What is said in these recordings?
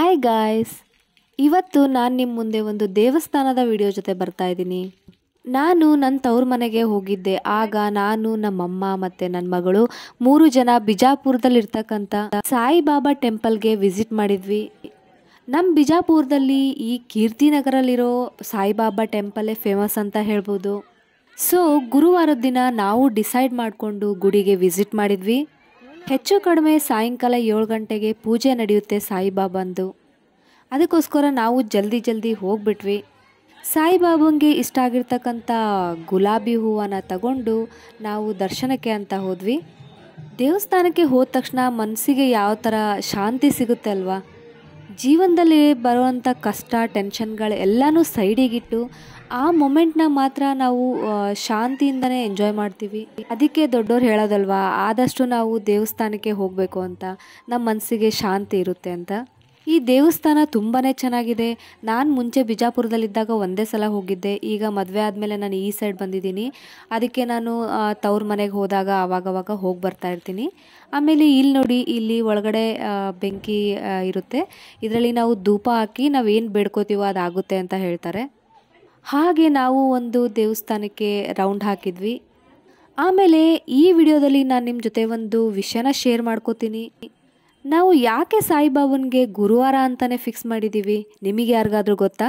Hi guys, ಇವತ್ತು ನಾನು ನಿಮ್ಮ ಮುಂದೆ ಒಂದು ದೇವಸ್ಥಾನದ ವಿಡಿಯೋ ಜೊತೆ ಬರ್ತಾ ಇದ್ದೀನಿ. ನಾನು ನನ್ನ ತವ್ರ ಮನೆಗೆ ಹೋಗಿದ್ದೆ. ಆಗ ನಾನು, ನಮ್ಮಮ್ಮ ಮತ್ತು ನನ್ನ ಮಗಳು 3 ಜನ ಬಿಜಾಪುರದಲ್ಲಿರ್ತಕ್ಕಂಥ ಸಾಯಿಬಾಬಾ ಟೆಂಪಲ್ಗೆ ವಿಸಿಟ್ ಮಾಡಿದ್ವಿ. ನಮ್ಮ ಬಿಜಾಪುರದಲ್ಲಿ ಈ ಕೀರ್ತಿನಗರಲ್ಲಿರೋ ಸಾಯಿಬಾಬಾ ಟೆಂಪಲ್ಲೇ ಫೇಮಸ್ ಅಂತ ಹೇಳ್ಬೋದು. ಸೊ ಗುರುವಾರದ ದಿನ ನಾವು ಡಿಸೈಡ್ ಮಾಡಿಕೊಂಡು ಗುಡಿಗೆ ವಿಸಿಟ್ ಮಾಡಿದ್ವಿ. ಹೆಚ್ಚು ಕಡಿಮೆ ಸಾಯಂಕಾಲ 7 ಗಂಟೆಗೆ ಪೂಜೆ ನಡೆಯುತ್ತೆ ಸಾಯಿಬಾಬಂದು. ಅದಕ್ಕೋಸ್ಕರ ನಾವು ಜಲ್ದಿ ಹೋಗ್ಬಿಟ್ವಿ. ಸಾಯಿಬಾಬಂಗೆ ಇಷ್ಟ ಆಗಿರ್ತಕ್ಕಂಥ ಗುಲಾಬಿ ಹೂವನ್ನು ತಗೊಂಡು ನಾವು ದರ್ಶನಕ್ಕೆ ಅಂತ ಹೋದ್ವಿ. ದೇವಸ್ಥಾನಕ್ಕೆ ಹೋದ ತಕ್ಷಣ ಮನಸ್ಸಿಗೆ ಯಾವ ಥರ ಶಾಂತಿ ಸಿಗುತ್ತೆ ಅಲ್ವಾ. ಜೀವನದಲ್ಲಿ ಬರುವಂಥ ಕಷ್ಟ ಟೆನ್ಷನ್ಗಳು ಎಲ್ಲನೂ ಸೈಡಿಗಿಟ್ಟು ಆ ಮೊಮೆಂಟ್ನ ಮಾತ್ರ ನಾವು ಶಾಂತಿಯಿಂದನೇ ಎಂಜಾಯ್ ಮಾಡ್ತೀವಿ. ಅದಕ್ಕೆ ದೊಡ್ಡವ್ರು ಹೇಳೋದಲ್ವಾ, ಆದಷ್ಟು ನಾವು ದೇವಸ್ಥಾನಕ್ಕೆ ಹೋಗಬೇಕು ಅಂತ, ನಮ್ಮ ಮನಸ್ಸಿಗೆ ಶಾಂತಿ ಇರುತ್ತೆ ಅಂತ. ಈ ದೇವಸ್ಥಾನ ತುಂಬಾ ಚೆನ್ನಾಗಿದೆ. ನಾನು ಮುಂಚೆ ಬಿಜಾಪುರದಲ್ಲಿದ್ದಾಗ ಒಂದೇ ಸಲ ಹೋಗಿದ್ದೆ. ಈಗ ಮದುವೆ ಆದಮೇಲೆ ನಾನು ಈ ಸೈಡ್ ಬಂದಿದ್ದೀನಿ. ಅದಕ್ಕೆ ನಾನು ತವ್ರ ಮನೆಗೆ ಹೋದಾಗ ಆವಾಗವಾಗ ಹೋಗಿ ಬರ್ತಾ ಇರ್ತೀನಿ. ಆಮೇಲೆ ಇಲ್ಲಿ ನೋಡಿ, ಇಲ್ಲಿ ಒಳಗಡೆ ಬೆಂಕಿ ಇರುತ್ತೆ. ಇದರಲ್ಲಿ ನಾವು ಧೂಪ ಹಾಕಿ ನಾವೇನು ಬೇಡ್ಕೋತೀವೋ ಅದಾಗುತ್ತೆ ಅಂತ ಹೇಳ್ತಾರೆ. ಹಾಗೆ ನಾವು ಒಂದು ದೇವಸ್ಥಾನಕ್ಕೆ ರೌಂಡ್ ಹಾಕಿದ್ವಿ. ಆಮೇಲೆ ಈ ವಿಡಿಯೋದಲ್ಲಿ ನಾನು ನಿಮ್ಮ ಜೊತೆ ಒಂದು ವಿಷಯನ ಶೇರ್ ಮಾಡ್ಕೋತೀನಿ. ನಾವು ಯಾಕೆ ಸಾಯಿಬಾಬನಿಗೆ ಗುರುವಾರ ಅಂತಲೇ ಫಿಕ್ಸ್ ಮಾಡಿದ್ದೀವಿ, ನಿಮಗೆ ಯಾರಿಗಾದ್ರೂ ಗೊತ್ತಾ?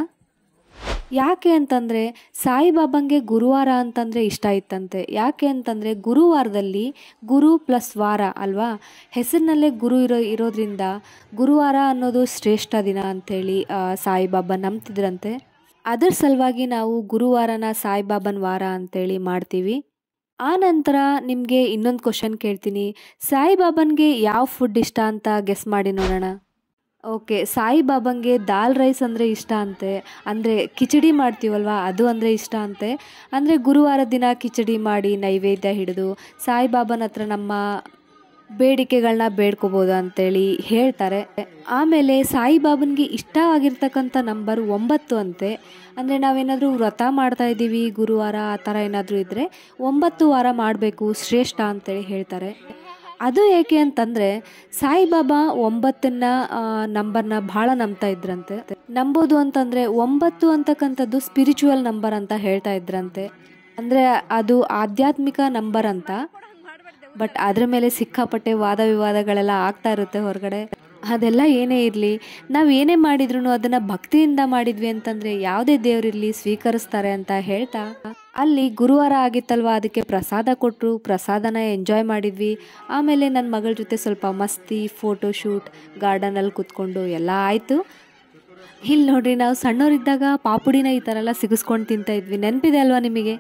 ಯಾಕೆ ಅಂತಂದರೆ ಸಾಯಿಬಾಬಂಗೆ ಗುರುವಾರ ಅಂತಂದರೆ ಇಷ್ಟ ಇತ್ತಂತೆ. ಯಾಕೆ ಅಂತಂದರೆ ಗುರುವಾರದಲ್ಲಿ ಗುರು ಪ್ಲಸ್ ವಾರ ಅಲ್ವಾ, ಹೆಸರಿನಲ್ಲೇ ಗುರು ಇರೋದ್ರಿಂದ ಗುರುವಾರ ಅನ್ನೋದು ಶ್ರೇಷ್ಠ ದಿನ ಅಂಥೇಳಿ ಸಾಯಿಬಾಬಾ ನಂಬ್ತಿದ್ರಂತೆ. ಅದರ ಸಲುವಾಗಿ ನಾವು ಗುರುವಾರನ ಸಾಯಿಬಾಬನ ವಾರ ಅಂಥೇಳಿ ಮಾಡ್ತೀವಿ. ಆ ನಂತರ ನಿಮಗೆ ಇನ್ನೊಂದು ಕ್ವಶನ್ ಕೇಳ್ತೀನಿ. ಸಾಯಿಬಾಬನಿಗೆ ಯಾವ ಫುಡ್ ಇಷ್ಟ ಅಂತ ಗೆಸ್ ಮಾಡಿ ನೋಡೋಣ. ಓಕೆ, ಸಾಯಿಬಾಬಂಗೆ ದಾಲ್ ರೈಸ್ ಅಂದರೆ ಇಷ್ಟ ಅಂತೆ. ಅಂದರೆ ಕಿಚಡಿ ಮಾಡ್ತೀವಲ್ವ, ಅದು ಅಂದರೆ ಇಷ್ಟ ಅಂತೆ. ಅಂದರೆ ಗುರುವಾರದ ದಿನ ಕಿಚಡಿ ಮಾಡಿ ನೈವೇದ್ಯ ಹಿಡಿದು ಸಾಯಿಬಾಬನ ಹತ್ರ ನಮ್ಮ ಬೇಡಿಕೆಗಳನ್ನ ಬೇಡ್ಕೋಬೋದು ಅಂತೇಳಿ ಹೇಳ್ತಾರೆ. ಆಮೇಲೆ ಸಾಯಿಬಾಬನಿಗೆ ಇಷ್ಟ ಆಗಿರ್ತಕ್ಕಂಥ ನಂಬರ್ 9 ಅಂತೆ. ಅಂದರೆ ನಾವೇನಾದರೂ ವ್ರತ ಮಾಡ್ತಾ ಇದ್ದೀವಿ ಗುರುವಾರ ಆ ಥರ ಏನಾದರೂ ಇದ್ದರೆ 9 ವಾರ ಮಾಡಬೇಕು, ಶ್ರೇಷ್ಠ ಅಂತೇಳಿ ಹೇಳ್ತಾರೆ. ಅದು ಏಕೆ ಅಂತಂದರೆ ಸಾಯಿಬಾಬಾ 9ನ ನಂಬರ್ನ ಭಾಳ ನಂಬ್ತಾ ಇದ್ರಂತೆ. ನಂಬೋದು ಅಂತಂದರೆ 9 ಅಂತಕ್ಕಂಥದ್ದು ಸ್ಪಿರಿಚುವಲ್ ನಂಬರ್ ಅಂತ ಹೇಳ್ತಾ ಇದ್ರಂತೆ. ಅಂದರೆ ಅದು ಆಧ್ಯಾತ್ಮಿಕ ನಂಬರ್ ಅಂತ. ಬಟ್ ಅದರ ಮೇಲೆ ಸಿಕ್ಕಾಪಟ್ಟೆ ವಾದ ವಿವಾದಗಳೆಲ್ಲ ಆಗ್ತಾ ಇರುತ್ತೆ ಹೊರಗಡೆ. ಅದೆಲ್ಲ ಏನೇ ಇರಲಿ, ನಾವು ಏನೇ ಮಾಡಿದ್ರು ಅದನ್ನು ಭಕ್ತಿಯಿಂದ ಮಾಡಿದ್ವಿ ಅಂತಂದರೆ ಯಾವುದೇ ದೇವರಿರಲಿ ಸ್ವೀಕರಿಸ್ತಾರೆ ಅಂತ ಹೇಳ್ತಾ, ಅಲ್ಲಿ ಗುರುವಾರ ಆಗಿತ್ತಲ್ವ, ಅದಕ್ಕೆ ಪ್ರಸಾದ ಕೊಟ್ಟರು. ಪ್ರಸಾದನ ಎಂಜಾಯ್ ಮಾಡಿದ್ವಿ. ಆಮೇಲೆ ನನ್ನ ಮಗಳ ಜೊತೆ ಸ್ವಲ್ಪ ಮಸ್ತಿ, ಫೋಟೋಶೂಟ್, ಗಾರ್ಡನಲ್ಲಿ ಕೂತ್ಕೊಂಡು ಎಲ್ಲ ಆಯಿತು. ಇಲ್ಲಿ ನೋಡ್ರಿ, ನಾವು ಸಣ್ಣವರಿದ್ದಾಗ ಪಾಪುಡಿನ ಈ ಥರ ಎಲ್ಲ ಸಿಗಿಸ್ಕೊಂಡು ತಿಂತಾ ಇದ್ವಿ. ನೆನಪಿದೆ ಅಲ್ವಾ ನಿಮಗೆ?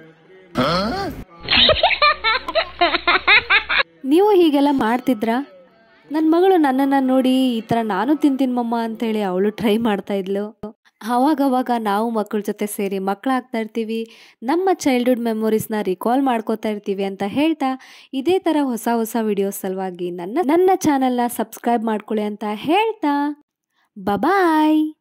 ನೀವು ಹೀಗೆಲ್ಲ ಮಾಡ್ತಿದ್ರಾ? ನನ್ನ ಮಗಳು ನನ್ನನ್ನು ನೋಡಿ ಈ ಥರ ನಾನು ತಿಂತೀನಿ ಮಮ್ಮ ಅಂಥೇಳಿ ಅವಳು ಟ್ರೈ ಮಾಡ್ತಾ ಇದ್ಲು. ಅವಾಗವಾಗ ನಾವು ಮಕ್ಕಳ ಜೊತೆ ಸೇರಿ ಮಕ್ಕಳಾಗ್ತಾ ಇರ್ತೀವಿ, ನಮ್ಮ ಚೈಲ್ಡ್ಹುಡ್ ಮೆಮೊರೀಸ್ನ ರಿಕಾಲ್ ಮಾಡ್ಕೋತಾ ಇರ್ತೀವಿ ಅಂತ ಹೇಳ್ತಾ, ಇದೇ ಥರ ಹೊಸ ವಿಡಿಯೋಸ್ ಸಲುವಾಗಿ ನನ್ನ ಚಾನಲ್ನ ಸಬ್ಸ್ಕ್ರೈಬ್ ಮಾಡ್ಕೊಳ್ಳಿ ಅಂತ ಹೇಳ್ತಾ, ಬಾಯ್.